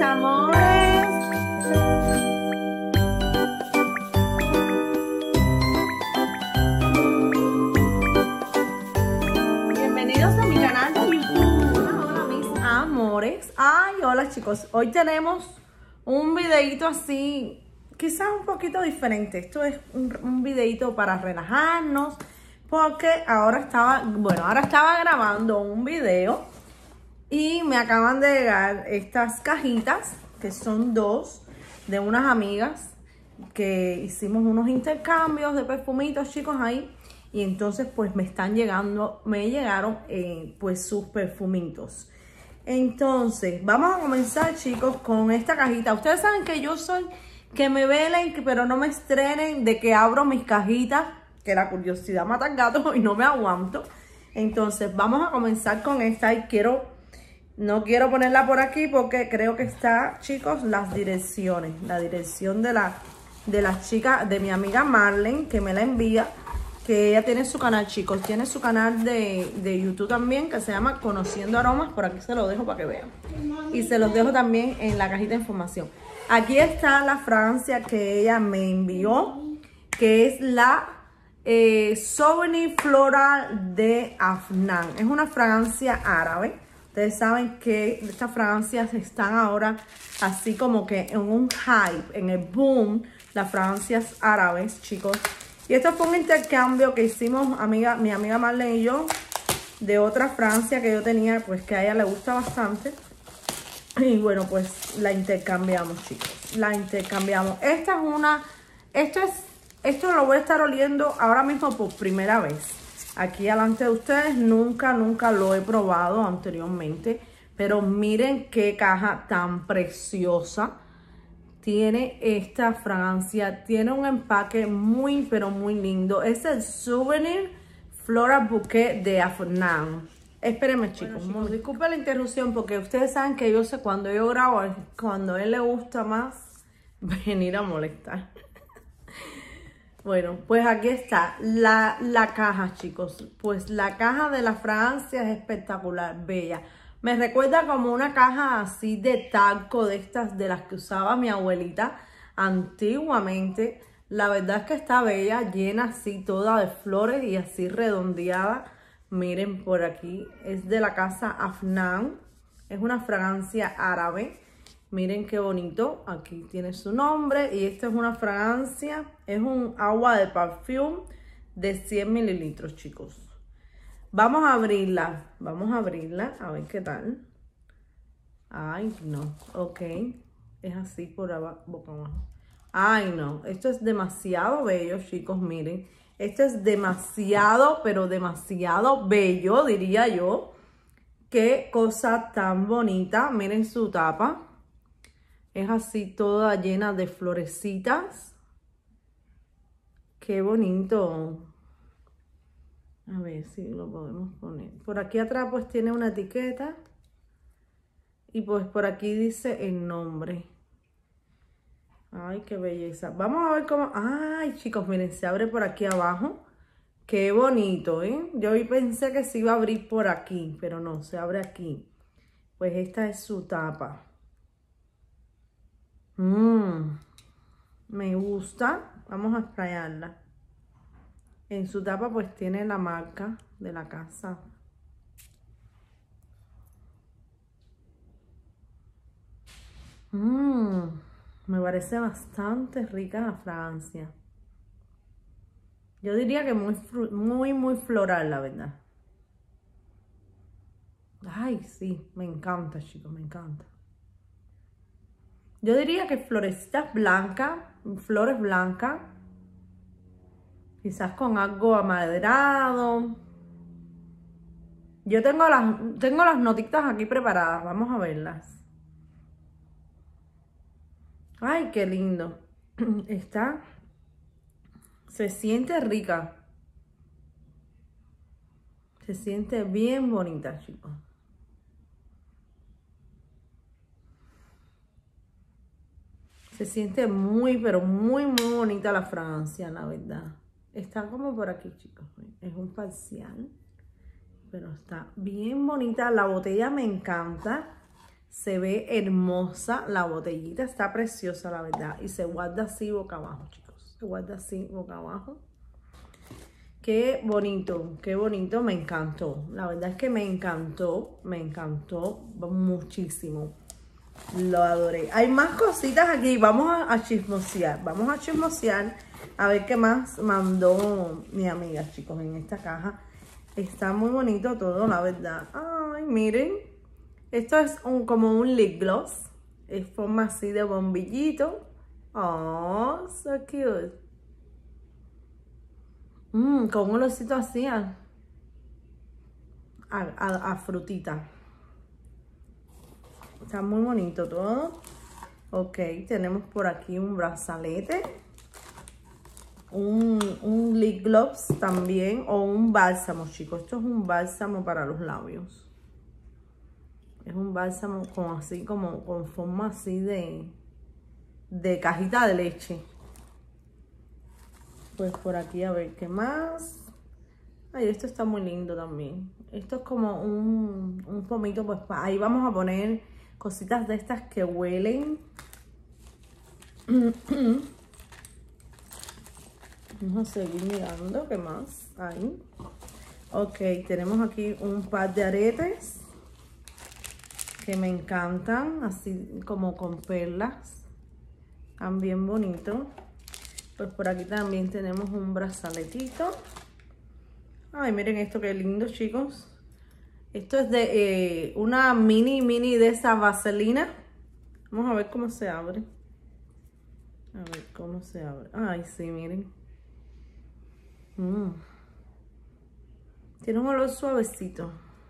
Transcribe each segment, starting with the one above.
amores. Bienvenidos a mi canal de YouTube. Hola mis amores. Ay, hola chicos. Hoy tenemos un videito así, quizás un poquito diferente. Esto es un videito para relajarnos, porque ahora estaba grabando un video y me acaban de llegar estas cajitas, que son dos, de unas amigas que hicimos unos intercambios de perfumitos, chicos, ahí. Y entonces pues me llegaron pues sus perfumitos. Entonces vamos a comenzar, chicos, con esta cajita. Ustedes saben que yo soy que me velen, pero no me estrenen de que abro mis cajitas, que la curiosidad mata al gato y no me aguanto. Entonces vamos a comenzar con esta y no quiero ponerla por aquí porque creo que está, chicos, las direcciones. La dirección de la chica, de mi amiga Marlene, que me la envía. Que ella tiene su canal, chicos. Tiene su canal de YouTube también, que se llama Conociendo Aromas. Por aquí se lo dejo para que vean. Y se los dejo también en la cajita de información. Aquí está la fragancia que ella me envió, que es la Souvenir Floral de Afnan. Es una fragancia árabe. Ustedes saben que estas fragancias están ahora así como que en un hype, en el boom, las fragancias árabes, chicos. Y esto fue un intercambio que hicimos mi amiga Marlene y yo, de otra fragancia que yo tenía, pues que a ella le gusta bastante. Y bueno, pues la intercambiamos, chicos. La intercambiamos. Esto lo voy a estar oliendo ahora mismo por primera vez. Aquí delante de ustedes, nunca lo he probado anteriormente. Pero miren qué caja tan preciosa tiene esta fragancia. Tiene un empaque muy, pero muy lindo. Es el Souvenir Floral Bouquet de Afnan. Espérenme, chicos. Bueno, chicos, disculpen la interrupción porque ustedes saben que yo sé cuando yo grabo, cuando a él le gusta más venir a molestar. Bueno, pues aquí está la caja, chicos. Pues la caja de la fragancia es espectacular, bella. Me recuerda como una caja así de talco, de estas, de las que usaba mi abuelita antiguamente. La verdad es que está bella, llena así toda de flores y así redondeada. Miren por aquí, es de la casa Afnan. Es una fragancia árabe. Miren qué bonito, aquí tiene su nombre y esta es una fragancia, es un agua de perfume de 100 mililitros, chicos. Vamos a abrirla, a ver qué tal. Ay, no, ok, es así por abajo, boca abajo. Ay, no, esto es demasiado bello, chicos, miren. Esto es demasiado, pero demasiado bello, diría yo. Qué cosa tan bonita, miren su tapa. Es así toda llena de florecitas. Qué bonito. A ver si lo podemos poner. Por aquí atrás pues tiene una etiqueta. Y pues por aquí dice el nombre. Ay, qué belleza. Vamos a ver cómo... Ay, chicos, miren, se abre por aquí abajo. Qué bonito, ¿eh? Yo pensé que se iba a abrir por aquí, pero no, se abre aquí. Pues esta es su tapa. Me gusta. Vamos a sprayarla. En su tapa pues tiene la marca de la casa. Me parece bastante rica la fragancia. Yo diría que muy floral, la verdad. Ay, sí, me encanta, chicos, me encanta. Yo diría que florecitas blancas, flores blancas, quizás con algo amaderado. Yo tengo las notitas aquí preparadas, vamos a verlas. Ay, qué lindo. Se siente rica. Se siente bien bonita, chicos. Se siente muy, pero muy bonita la fragancia, la verdad. Está como por aquí, chicos. Es un parcial, pero está bien bonita. La botella me encanta. Se ve hermosa la botellita, está preciosa la verdad. Y se guarda así boca abajo, chicos. Se guarda así boca abajo. Qué bonito, me encantó. La verdad es que me encantó muchísimo. Lo adoré. Hay más cositas aquí, vamos a chismosear. Vamos a chismosear a ver qué más mandó mi amiga, chicos, en esta caja. Está muy bonito todo, la verdad. Ay, miren. Esto es como un lip gloss. Es forma así de bombillito. Oh, so cute. Con un olorcito así a frutita. Está muy bonito todo. Ok, tenemos por aquí un brazalete. Un lip gloss también. O un bálsamo, chicos. Esto es un bálsamo para los labios. Es un bálsamo con forma así de cajita de leche. Pues por aquí a ver qué más. Ay, esto está muy lindo también. Esto es como un pomito, pues ahí vamos a poner cositas de estas que huelen. Vamos a seguir mirando qué más hay. Ok, tenemos aquí un par de aretes que me encantan, así como con perlas. Están bien bonitos. Pues por aquí también tenemos un brazaletito. Ay, miren esto, qué lindo, chicos. Esto es de una mini de esa vaselina. Vamos a ver cómo se abre. A ver cómo se abre. Ay, sí, miren. Tiene un olor suavecito.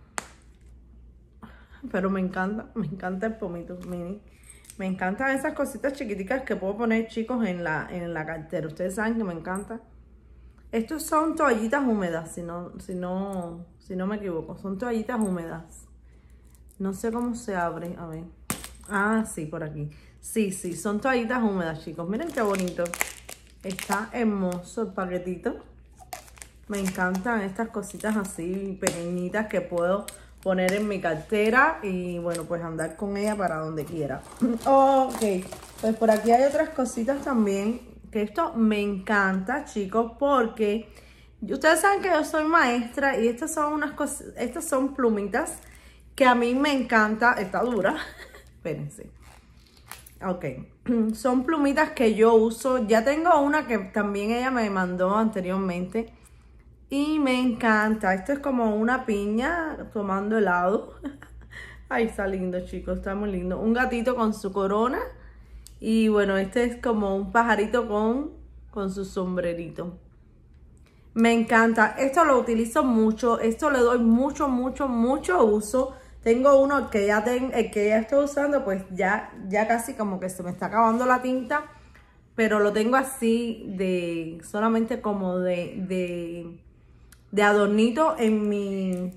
Pero me encanta el pomito mini. Me encantan esas cositas chiquiticas que puedo poner, chicos, en la cartera. Ustedes saben que me encanta. Estos son toallitas húmedas, si no me equivoco. Son toallitas húmedas. No sé cómo se abre. A ver. Ah, sí, por aquí. Sí, son toallitas húmedas, chicos. Miren qué bonito. Está hermoso el paquetito. Me encantan estas cositas así pequeñitas que puedo poner en mi cartera y bueno, pues andar con ella para donde quiera. Ok, pues por aquí hay otras cositas también, que esto me encanta, chicos, porque ustedes saben que yo soy maestra y estas son unas cosas, estas son plumitas que a mí me encanta. Está dura. Espérense. Ok, son plumitas que yo uso. Ya tengo una que también ella me mandó anteriormente. Y me encanta. Esto es como una piña tomando helado. Ay, está lindo, chicos. Está muy lindo. Un gatito con su corona. Y bueno, este es como un pajarito con su sombrerito. Me encanta. Esto lo utilizo mucho. Esto le doy mucho uso. Tengo uno que ya estoy usando. Pues ya casi como que se me está acabando la tinta. Pero lo tengo así solamente como de adornito en mi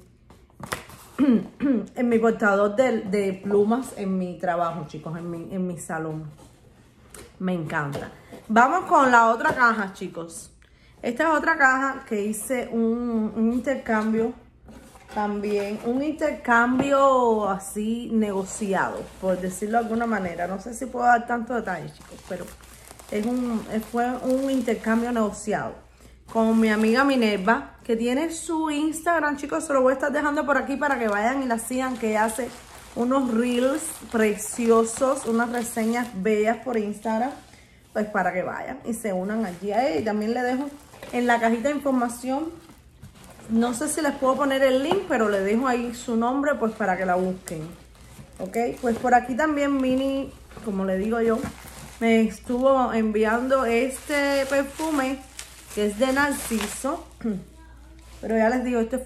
portador de plumas en mi trabajo, chicos, en mi salón. Me encanta. Vamos con la otra caja, chicos. Esta es otra caja que hice un intercambio también. Un intercambio así negociado, por decirlo de alguna manera. No sé si puedo dar tanto detalle, chicos, pero fue un intercambio negociado con mi amiga Minerva, que tiene su Instagram, chicos. Se lo voy a estar dejando por aquí para que vayan y la sigan, que hace unos reels preciosos, unas reseñas bellas por Instagram. Pues para que vayan y se unan allí a ella. Y también le dejo en la cajita de información, no sé si les puedo poner el link, pero le dejo ahí su nombre pues para que la busquen. Ok, pues por aquí también Mini, como le digo yo, me estuvo enviando este perfume que es de Narciso. Pero ya les digo, este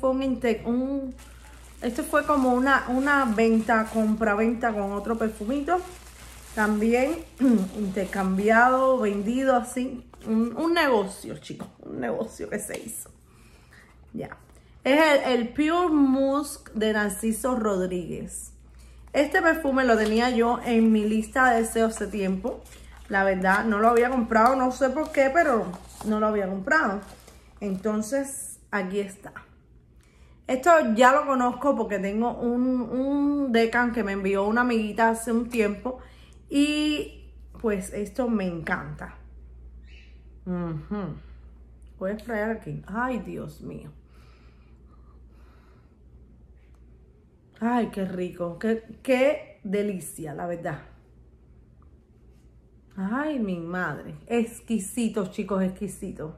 fue como una venta, compra-venta con otro perfumito. También intercambiado, vendido así. Un negocio, chicos. Un negocio que se hizo. Ya. Es el Pure Musk de Narciso Rodríguez. Este perfume lo tenía yo en mi lista de deseos hace tiempo. La verdad, no lo había comprado, no sé por qué, pero no lo había comprado. Entonces, aquí está. Esto ya lo conozco porque tengo un Decan que me envió una amiguita hace un tiempo. Y pues esto me encanta. Voy a sprayar aquí. Ay, Dios mío. Ay, qué rico. Qué delicia, la verdad. Ay, mi madre. Exquisito, chicos, exquisito.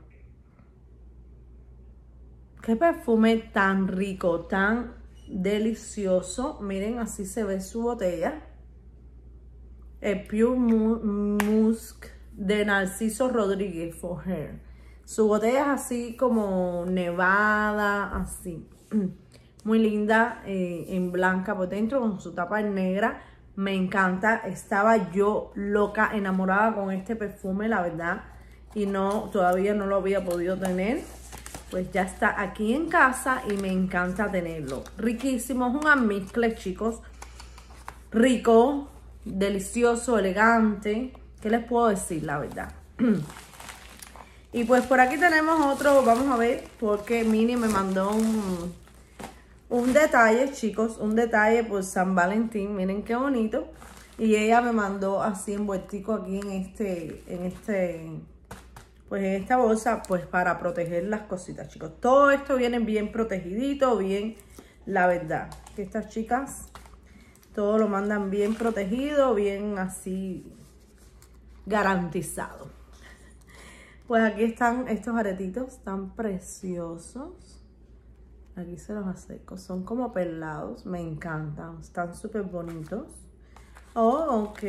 Qué perfume tan rico, tan delicioso. Miren, así se ve su botella. El Pure Musk de Narciso Rodríguez for Hair. Su botella es así como nevada, así. Muy linda, en blanca por dentro, con su tapa en negra. Me encanta. Estaba yo loca, enamorada con este perfume, la verdad. Y no, todavía no lo había podido tener. Pues ya está aquí en casa y me encanta tenerlo. Riquísimo, es un almizcle, chicos. Rico, delicioso, elegante. ¿Qué les puedo decir, la verdad? Y pues por aquí tenemos otro, vamos a ver, porque Mini me mandó un detalle, chicos. Un detalle por San Valentín, miren qué bonito. Y ella me mandó así envueltico aquí pues en esta bolsa, pues para proteger las cositas, chicos. Todo esto viene bien protegidito, bien, la verdad. Que estas chicas, todo lo mandan bien protegido, bien así, garantizado. Pues aquí están estos aretitos tan preciosos. Aquí se los acerco. Son como perlados, me encantan. Están súper bonitos. Oh, ok.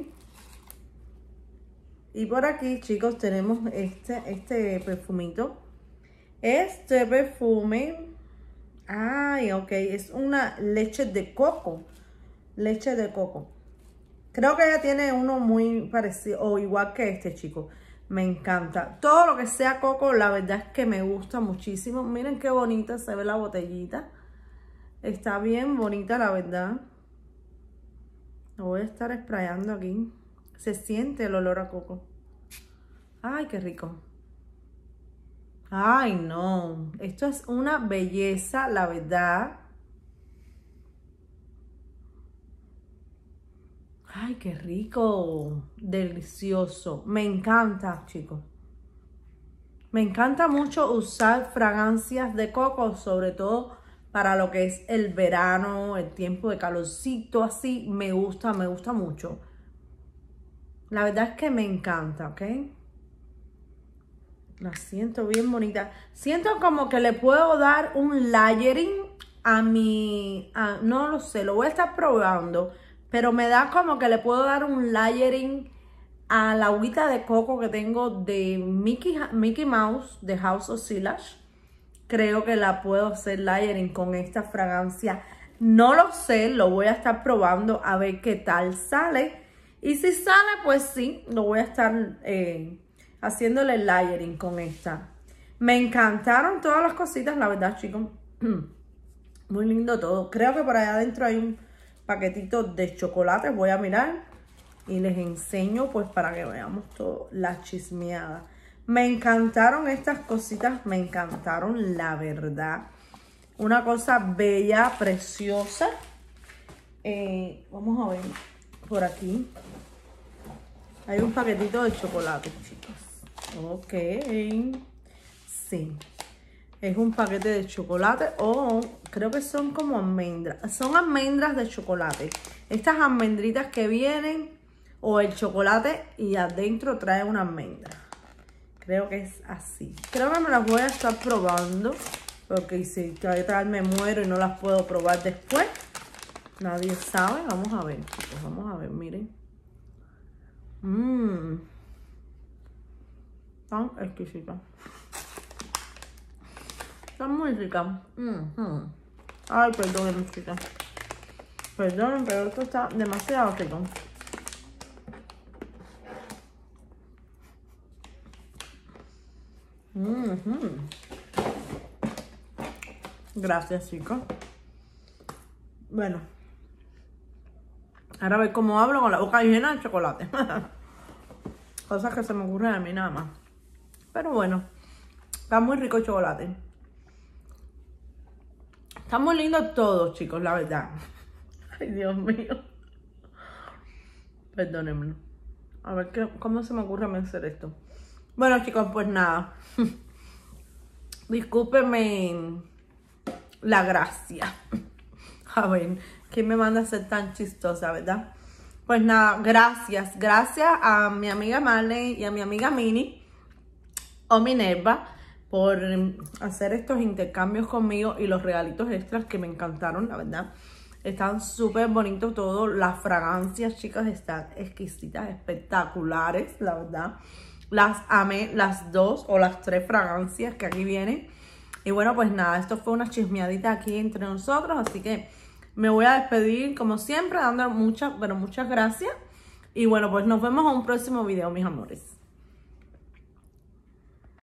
Y por aquí, chicos, tenemos este perfumito. Este perfume, ay, ok, es una leche de coco. Leche de coco. Creo que ella tiene uno muy parecido, o igual que este, chicos. Me encanta. Todo lo que sea coco, la verdad es que me gusta muchísimo. Miren qué bonita se ve la botellita. Está bien bonita, la verdad. Lo voy a estar sprayando aquí. Se siente el olor a coco. Ay, qué rico. Ay, no. Esto es una belleza, la verdad. Ay, qué rico. Delicioso. Me encanta, chicos. Me encanta mucho usar fragancias de coco, sobre todo para lo que es el verano, el tiempo de calorcito, así. Me gusta mucho. La verdad es que me encanta, ¿ok? La siento bien bonita. Siento como que le puedo dar un layering a mi... no lo sé, lo voy a estar probando. Pero me da como que le puedo dar un layering a la agüita de coco que tengo de Mickey Mouse de House of Sillage. Creo que la puedo hacer layering con esta fragancia. No lo sé, lo voy a estar probando a ver qué tal sale. Y si sale, pues sí, lo voy a estar haciéndole layering con esta. Me encantaron todas las cositas, la verdad, chicos. Muy lindo todo. Creo que por allá adentro hay un paquetito de chocolate. Voy a mirar y les enseño, pues, para que veamos todo, la chismeada. Me encantaron estas cositas, me encantaron, la verdad. Una cosa bella, preciosa. Vamos a ver por aquí. Hay un paquetito de chocolate, chicos. Ok. Sí. Es un paquete de chocolate. Oh, creo que son como almendras. Son almendras de chocolate. Estas almendritas que vienen, o el chocolate, y adentro trae una almendra. Creo que es así. Creo que me las voy a estar probando. Porque si tal me muero y no las puedo probar después, nadie sabe. Vamos a ver, chicos. Vamos a ver, miren. Tan exquisita. Está muy rica. Ay, perdonen, chicas. Perdonen, pero esto está demasiado rico. Gracias, chicos. Bueno. Ahora a ver cómo hablo con la boca llena de chocolate. Cosas que se me ocurren a mí nada más. Pero bueno, está muy rico el chocolate. Están muy lindos todos, chicos, la verdad. Ay, Dios mío. Perdónenme. A ver, ¿cómo se me ocurre a mí hacer esto? Bueno, chicos, pues nada. Discúlpenme la gracia. A ver, ¿quién me manda a ser tan chistosa, verdad? Pues nada, gracias. Gracias a mi amiga Marley y a mi amiga Mini o Minerva por hacer estos intercambios conmigo y los regalitos extras que me encantaron, la verdad. Están súper bonitos todos. Las fragancias, chicas, están exquisitas, espectaculares, la verdad. Las amé, las 2 o las 3 fragancias que aquí vienen. Y bueno, pues nada, esto fue una chismeadita aquí entre nosotros. Así que me voy a despedir, como siempre, dando muchas, pero muchas gracias. Y bueno, pues nos vemos en un próximo video, mis amores.